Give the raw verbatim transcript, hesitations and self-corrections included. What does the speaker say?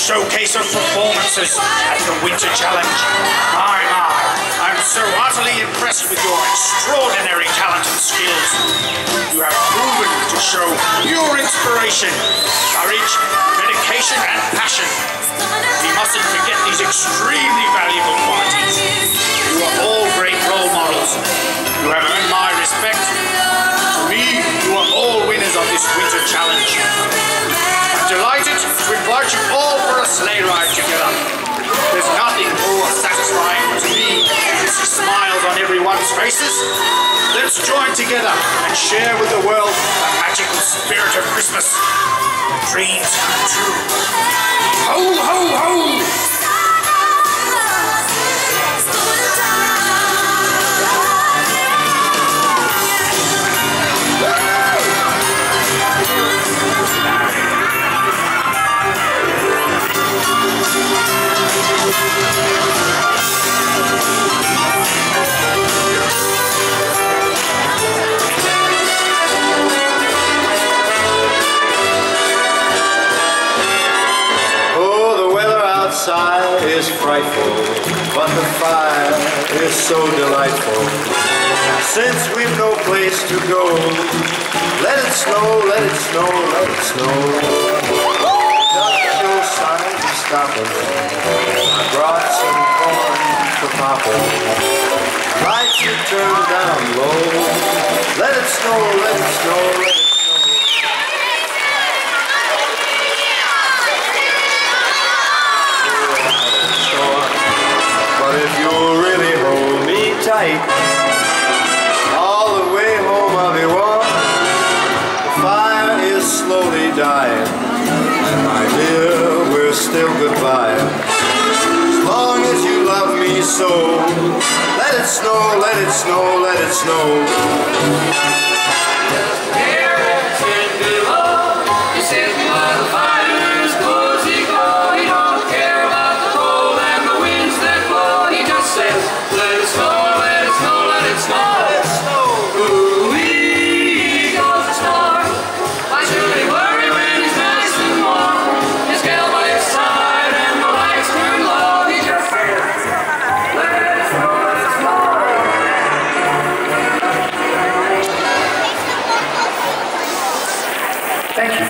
showcase of performances at the Winter Challenge. My, my, I'm so utterly impressed with your extraordinary talent and skills. You have proven to show pure inspiration, courage, dedication and passion. We mustn't forget these extremely valuable qualities. You are all great role models. You have earned my respect. To me, you are all winners of this Winter Challenge. I'm delighted to invite you all for a sleigh ride together. There's nothing more satisfying to me than to see smiles on everyone's faces. Let's join together and share with the world the magical spirit of Christmas. Dreams come true. Ho, ho, ho! Outside is frightful, but the fire is so delightful. Since we've no place to go, let it snow, let it snow, let it snow. Doesn't show signs of stopping. I brought some corn for popping. Lights you turn down low. Let it snow, let it snow, let it snow. All the way home I'll be warm. The fire is slowly dying, and my dear, we're still goodbye. As long as you love me so, let it snow, let it snow, let it snow. Thank you.